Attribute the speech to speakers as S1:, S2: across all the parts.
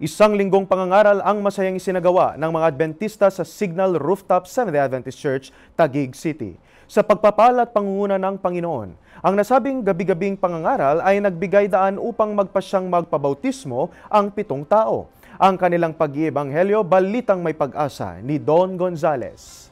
S1: Isang linggong pangangaral ang masayang isinagawa ng mga Adventista sa Signal Rooftop Seventh-day Adventist Church, Taguig City. Sa pagpapala at pangunguna ng Panginoon, ang nasabing gabi-gabing pangangaral ay nagbigay daan upang magpasyang magpabautismo ang 7 tao. Ang kanilang pag-iebanghelyo, balitang may pag-asa ni Don Gonzales.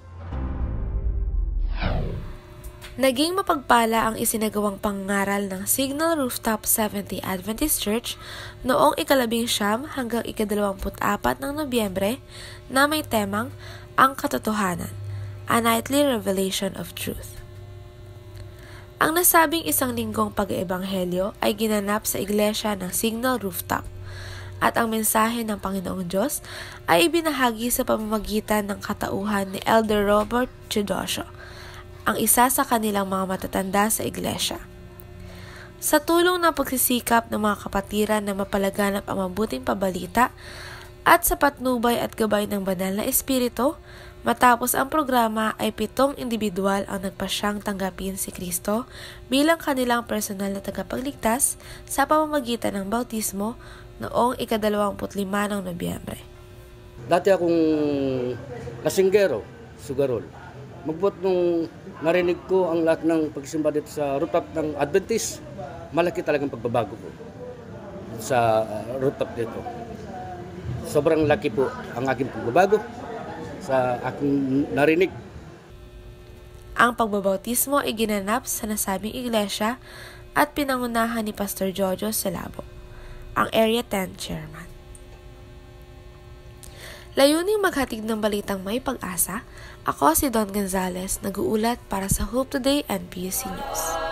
S2: Naging mapagpala ang isinagawang pangangaral ng Signal Rooftop Seventh-day Adventist Church noong ika-19 hanggang ika-24 ng Nobyembre na may temang Ang Katotohanan, A Nightly Revelation of Truth. Ang nasabing isang linggong pag-eebanghelyo ay ginanap sa iglesia ng Signal Rooftop at ang mensahe ng Panginoong Diyos ay ibinahagi sa pamamagitan ng katauhan ni Elder Robert Chudosio, ang isa sa kanilang mga matatanda sa iglesia. Sa tulong ng pagsisikap ng mga kapatiran na mapalaganap ang mabuting pabalita at sa patnubay at gabay ng banal na espiritu, matapos ang programa ay 7 individual ang nagpasyang tanggapin si Kristo bilang kanilang personal na tagapagligtas sa pamamagitan ng bautismo noong ika-25 ng Nobyembre.
S3: Dati akong lasinggero, sugarol. Magbut nung narinig ko ang lahat ng pagsimba dito sa rooftop ng Adventist, malaki talagang pagbabago ko sa rooftop dito. Sobrang laki po ang aking pagbabago sa aking narinig.
S2: Ang pagbabautismo ay ginanap sa nasabing iglesia at pinangunahan ni Pastor Jojo Salabo, ang Area 10 Chairman. Layuning maghatid ng balitang may pag-asa, ako si Don Gonzales, nag-uulat para sa Hope Today and PUC News.